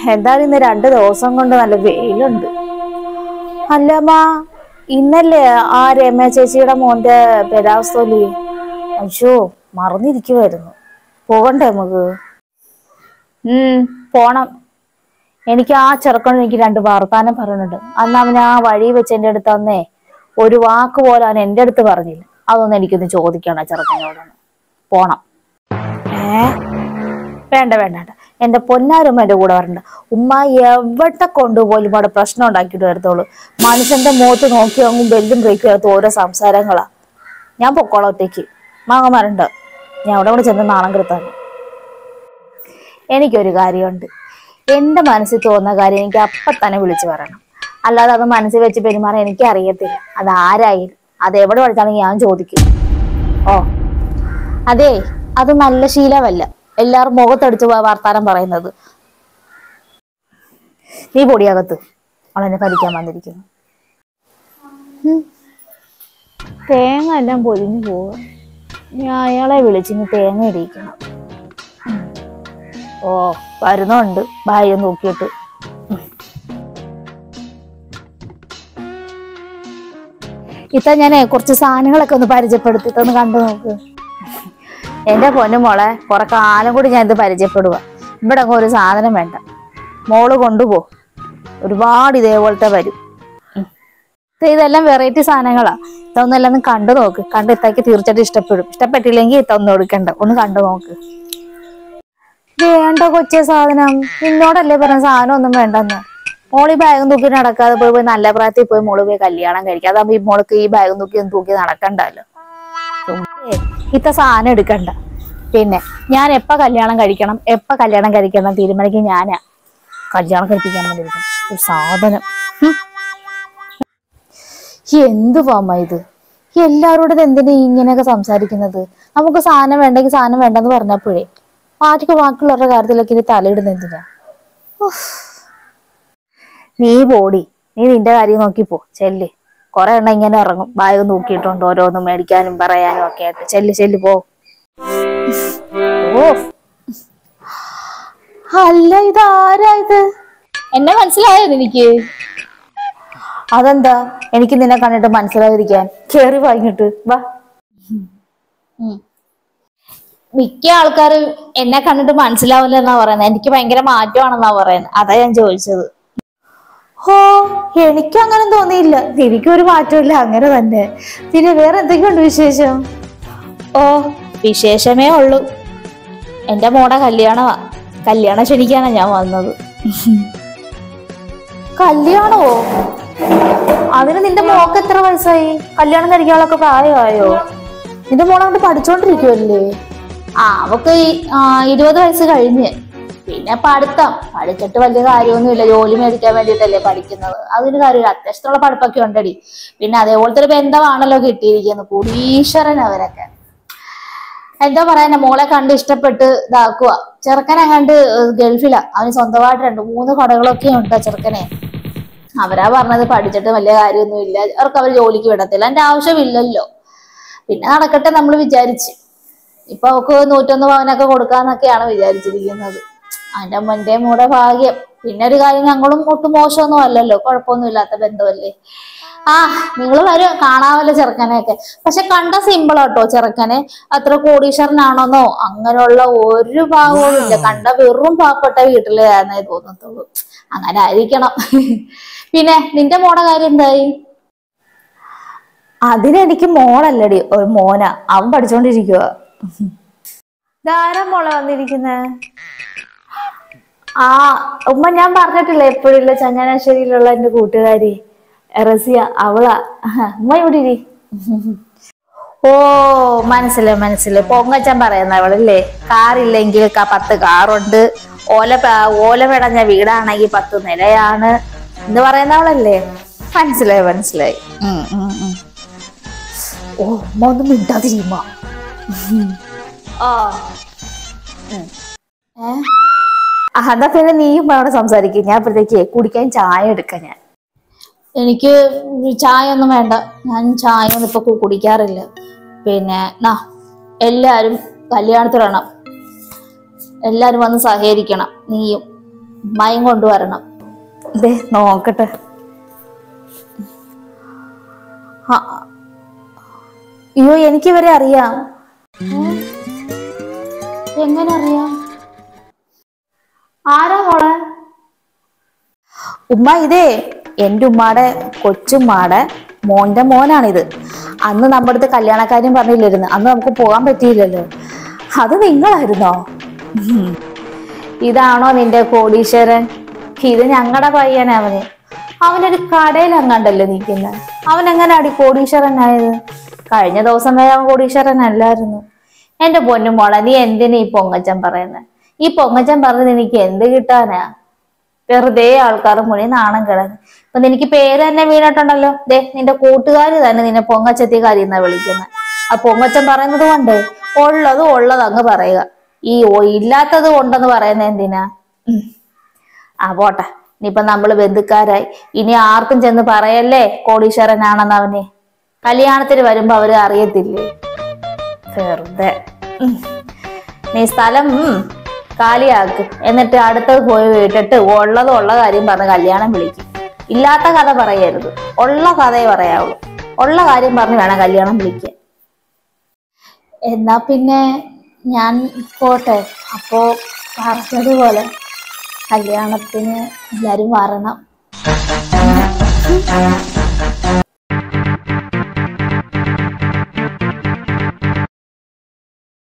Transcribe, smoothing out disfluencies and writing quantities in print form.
എന്തായാലും ഇന്ന് 2 ദിവസം കൊണ്ട് നല്ല വെയിലുണ്ട്. അല്ലമ്മ, ഇന്നല്ലേ ആ രമ്യ ചേച്ചിയുടെ മോന്റെ പെരാവസ്തോലി? അയ്യോ, മറന്നിരിക്കുവായിരുന്നു. പോകണ്ടേ നമുക്ക്? പോണം. എനിക്ക് ആ ചെറുക്കനോട് എനിക്ക് 2 വർത്താനം പറയുന്നുണ്ട്. അന്ന് അവൻ ആ വഴി വെച്ച് എന്റെ അടുത്ത് അന്നേ ഒരു വാക്ക് പോലെ അവൻ എന്റെ അടുത്ത് പറഞ്ഞില്ല. അതൊന്നും എനിക്കൊന്ന് ചോദിക്കണം ചെറുക്കനോടാണ്. പോണം. വേണ്ട വേണ്ട വേണ്ട, എന്റെ പൊന്നാരുമ്മ എന്റെ കൂടെ വരണ്ട. ഉമ്മ എവിടെ കൊണ്ടുപോലും അവിടെ പ്രശ്നം ഉണ്ടാക്കിയിട്ട് വരത്തോളൂ. മനുഷ്യന്റെ മുഖത്ത് നോക്കി അങ്ങും ബെല്ലും ബ്രേക്കും എടുത്ത് ഓരോ സംസാരങ്ങളാ. ഞാൻ പൊക്കോളാം ഒറ്റയ്ക്ക്. മാങ്ങമാരുണ്ട്, ഞാൻ അവിടെ കൂടെ ചെന്ന് നാണം കെടുത്താണ്. എനിക്കൊരു കാര്യമുണ്ട്. എന്റെ മനസ്സിൽ തോന്നുന്ന കാര്യം എനിക്ക് അപ്പം തന്നെ വിളിച്ചു പറയണം. അല്ലാതെ അത് മനസ്സിൽ വെച്ച് പെരുമാറാൻ എനിക്ക് അറിയത്തില്ല. അത് ആരായാലും, അത് എവിടെ പഠിച്ചാണെങ്കിൽ ഞാൻ ചോദിക്കും. ഓ അതെ, അത് നല്ല ശീലമല്ല എല്ലാവരും മുഖത്തടിച്ച് വർത്താനം പറയുന്നത്. നീ പൊടിയകത്ത്, അവളെന്നെ ഭരിക്കാൻ വന്നിരിക്കുന്നു. തേങ്ങ എല്ലാം പൊതിഞ്ഞു പോവുക. ഞാൻ അയാളെ വിളിച്ചിന് തേങ്ങ ഇടിക്കണം. ഓ വരുന്നുണ്ട്, ഭാര്യ നോക്കിയിട്ട്. ഞാൻ കുറച്ച് സാധനങ്ങളൊക്കെ ഒന്ന് പരിചയപ്പെടുത്തിട്ടൊന്ന് കണ്ടു നോക്ക്. എന്റെ പൊന്നു മോളെ, കുറെ കാലം കൂടി ഞാൻ ഇത് പരിചയപ്പെടുക. ഇവിടെ അങ്ങ് ഒരു സാധനം വേണ്ട, മോള് കൊണ്ടുപോ. ഒരുപാട് ഇതേപോലത്തെ വരും. ഇതെല്ലാം വെറൈറ്റി സാധനങ്ങളാ. ഇതൊന്നെല്ലാം ഒന്ന് കണ്ടു നോക്ക്. കണ്ട് ഇത്താക്ക് തീർച്ചയായിട്ടും ഇഷ്ടപ്പെടും. ഇഷ്ടപ്പെട്ടില്ലെങ്കിൽ ഇതൊന്നും എടുക്കണ്ട, ഒന്ന് കണ്ടു നോക്ക്. വേണ്ട കൊച്ചേ സാധനം. നിന്നോടല്ലേ പറഞ്ഞ സാധനം ഒന്നും വേണ്ടെന്ന്. മോള് ഈ ബാഗും തൂക്കി നടക്കാതെ പോയി നല്ല പ്രായത്തിൽ പോയി മോള് പോയി കല്യാണം കഴിക്കുക. അതാകുമ്പോ ഈ മോൾക്ക് ഈ ബാഗും തൂക്കി നടക്കണ്ടല്ലോ. ഇത്ത സാധനം എടുക്കണ്ട. പിന്നെ ഞാൻ എപ്പ കല്യാണം കഴിക്കണം തീരുമാനിക്കും ഞാനാ. കല്യാണം കഴിപ്പിക്കാൻ വേണ്ടിയിരിക്കും ഒരു സാധനം. എന്തുവാമ്മ ഇത്? എല്ലാവരോടും എന്തിനാ ഇങ്ങനെയൊക്കെ സംസാരിക്കുന്നത്? നമുക്ക് സാധനം വേണ്ടെങ്കിൽ സാധനം വേണ്ടെന്ന് പറഞ്ഞപ്പോഴേ ബാക്കിയുള്ളവരുടെ കാര്യത്തിലൊക്കെ ഇനി തലയിടുന്ന എന്തിനാ? നീ പോടി, നീ നിന്റെ കാര്യം നോക്കിപ്പോ. ചെല്ല്. കുറെ എണ്ണം ഇങ്ങനെ ഇറങ്ങും, ബാഗ് നോക്കിയിട്ടുണ്ട് ഓരോന്നും മേടിക്കാനും പറയാനും ഒക്കെ ആയിട്ട്. ചെല്ല് പോ. ഓ അല്ല, ഇതാരാ ഇത്? എന്നെ മനസ്സിലായോ നിനക്ക്? അതെന്താ എനിക്ക് നിന്നെ കണ്ടിട്ട് മനസ്സിലാതിരിക്കാൻ? കേറി വാങ്ങിട്ട് വാ. മിക്ക ആൾക്കാരും എന്നെ കണ്ടിട്ട് മനസ്സിലാവില്ല എന്നാ പറയുന്നത്. എനിക്ക് ഭയങ്കര മാറ്റമാണെന്നാ പറയുന്നത്. അതാ ഞാൻ ചോദിച്ചത്. ഓ എനിക്കങ്ങനെ തോന്നിയില്ല. എനിക്കൊരു മാറ്റമില്ല, അങ്ങനെ തന്നെ. പിന്നെ വേറെ എന്തൊക്കെയുണ്ട് വിശേഷം? ഓ വിശേഷമേ ഉള്ളൂ. എന്റെ മോടെ കല്യാണമാ. കല്യാണം ക്ഷണിക്കാനാ ഞാൻ വന്നത്. കല്യാണമോ? അതിന് നിന്റെ മോക്ക് എത്ര വയസ്സായി? കല്യാണം കഴിക്കാനുള്ളൊക്കെ പ്രായമായോ? നിന്റെ മോളെ കൊണ്ട് പഠിച്ചോണ്ടിരിക്കുവല്ലേ? അവക്ക് 20 വയസ്സ് കഴിഞ്ഞ്. പിന്നെ പഠിച്ചിട്ട് വലിയ കാര്യമൊന്നുമില്ല. ജോലി മേടിക്കാൻ വേണ്ടിയിട്ടല്ലേ പഠിക്കുന്നത്. അതിന് കാര്യമില്ല. അത്യാവശ്യമുള്ള പഠിപ്പൊക്കെ ഉണ്ടടി. പിന്നെ അതേപോലത്തെ ഒരു ബന്ധമാണല്ലോ കിട്ടിയിരിക്കുന്നത്. കുടീശ്വരൻ അവരൊക്കെ. എന്താ പറയാ, മോളെ കണ്ട് ഇഷ്ടപ്പെട്ട് ഇതാക്കുക. ചെറുക്കനെ കണ്ട് ഗൾഫിലാ. അവന് സ്വന്തമായിട്ട് 2-3 കടകളൊക്കെ ഉണ്ട് ചെറുക്കനെ. അവരാ പറഞ്ഞത് പഠിച്ചിട്ട് വലിയ കാര്യമൊന്നുമില്ല, അവർ ജോലിക്ക് വിടത്തില്ല. അതിന്റെ ആവശ്യമില്ലല്ലോ. പിന്നെ നടക്കട്ടെ നമ്മൾ വിചാരിച്ച്. ഇപ്പൊ അവക്ക് 101 പവനൊക്കെ കൊടുക്കാന്നൊക്കെയാണ് വിചാരിച്ചിരിക്കുന്നത്. അതിന്റെ മോന്റെ മോടെ ഭാഗ്യം. പിന്നെ ഒരു കാര്യം, ഞങ്ങളും ഒട്ടും മോശമൊന്നും അല്ലല്ലോ, കുഴപ്പമൊന്നും ഇല്ലാത്ത ബന്ധമല്ലേ. നിങ്ങൾ വരും, കാണാമല്ലോ ചെറുക്കനെയൊക്കെ. പക്ഷെ കണ്ട സിമ്പിളാട്ടോ ചെറുക്കനെ. അത്ര കോടീശ്വരനാണെന്നോ അങ്ങനെയുള്ള ഒരു ഭാഗവും ഇല്ല. കണ്ട വെറും പാവപ്പെട്ട വീട്ടിലായിരുന്നേ തോന്നത്തുള്ളൂ. അങ്ങനെ ആയിരിക്കണം. പിന്നെ നിന്റെ മോടെ കാര്യം എന്തായി? അതിനെനിക്ക് മോളല്ലടി, ഒരു മോനാ. അവൻ പഠിച്ചോണ്ടിരിക്കുക. ധാരാ മോളെ വന്നിരിക്കുന്നേ? ഉമ്മ ഞാൻ പറഞ്ഞിട്ടില്ല എപ്പോഴില്ല ചങ്ങനാശ്ശേരിയിലുള്ള എന്റെ കൂട്ടുകാരി റസിയ, അവളാ. ഉമ്മ ഇവിടെ ഇരി. ഓ മനസ്സിലായി. പൊങ്ങച്ചൻ പറയുന്ന അവളല്ലേ? കാറില്ലെങ്കിൽ 10 കാറുണ്ട്, ഓല പെടഞ്ഞ വീടാണെങ്കിൽ 10 നിലയാണ് എന്ന് പറയുന്ന അവളല്ലേ? മനസ്സിലായി. ഓ ഉമ്മ ഒന്നും മിണ്ടാതിരിക്കുമ്പോ. എന്നാ പിന്നെ നീയും അവിടെ സംസാരിക്കും. ഞാൻ അപ്പോഴത്തേക്ക് കുടിക്കാൻ ചായ എടുക്കാം. എനിക്ക് ചായ ഒന്നും വേണ്ട. ഞാൻ ചായ ഒന്നും ഇപ്പൊ കുടിക്കാറില്ല. പിന്നെ എല്ലാരും കല്യാണത്തിലാണ്. എല്ലാരും വന്ന് സഹകരിക്കണം. നീയും ഉമ്മായും കൊണ്ടുവരണം. ഇതേ നോക്കട്ടെ. അയ്യോ, എനിക്കിവരെ അറിയാം. എങ്ങനെ അറിയാം? ആരാ മോളെ? ഉമ്മ, ഇതേ എന്റെ ഉമ്മാടെ കൊച്ചുമ്മാടെ മോന്റെ മോനാണിത്. അന്ന് നമ്മുടെ അടുത്ത് കല്യാണക്കാര്യം പറഞ്ഞില്ലായിരുന്നു, അന്ന് നമുക്ക് പോകാൻ പറ്റിയില്ലല്ലോ. അത് നിങ്ങളായിരുന്നോ? ഇതാണോ നിന്റെ കോടീശ്വരൻ? ഇത് ഞങ്ങളുടെ പയ്യനാ. അവനൊരു കടയിൽ അങ്ങാണ്ടല്ലേ നിൽക്കുന്നത്. അവൻ എങ്ങനെ അടി കോടീശ്വരനായത്? കഴിഞ്ഞ ദിവസം വരെ അവൻ കോടീശ്വരനല്ലായിരുന്നു. എന്റെ പൊന്നു മോളെ, നീ എന്തിനാ ഈ പൊങ്ങച്ചൻ പറയുന്നത്? ഈ പൊങ്ങച്ചൻ പറഞ്ഞത് എനിക്ക് എന്ത് കിട്ടാനാ? വെറുതെ ആൾക്കാർ മുഴുവൻ നാണം കിടന്ന്. ഇപ്പൊ നിനക്ക് പേര് തന്നെ വീണിട്ടുണ്ടല്ലോ. ദേ, നിന്റെ കൂട്ടുകാർ തന്നെ നിന്നെ പൊങ്ങച്ചത്തിക്കാരി എന്നാ വിളിക്കുന്നത്. ആ പൊങ്ങച്ചൻ പറയുന്നത് കൊണ്ട് ഉള്ളത് അങ്ങ് പറയുക. ഈ ഇല്ലാത്തത് കൊണ്ടെന്ന് പറയുന്നത് എന്തിനാ? പോട്ടെ. ഇനിയിപ്പൊ നമ്മള് ബന്ധുക്കാരായി. ഇനി ആർക്കും ചെന്ന് പറയല്ലേ കോടീശ്വരനാണെന്ന്. അവനെ കല്യാണത്തിന് വരുമ്പോ അവര് അറിയത്തില്ലേ? വെറുതെ. നീ സ്ഥലം കാലിയാക്ക്. എന്നിട്ട് അടുത്തത് പോയി വിട്ടിട്ട് ഉള്ള കാര്യം പറഞ്ഞ് കല്യാണം വിളിക്കും. ഇല്ലാത്ത കഥ പറയരുത്. ഉള്ള കഥയെ പറയാവുള്ളൂ. ഉള്ള കാര്യം പറഞ്ഞ് വേണം കല്യാണം വിളിക്കാൻ. എന്നാ പിന്നെ ഞാൻ പോട്ടെ. അപ്പോ പറഞ്ഞതുപോലെ കല്യാണത്തിന് എല്ലാരും വരണം.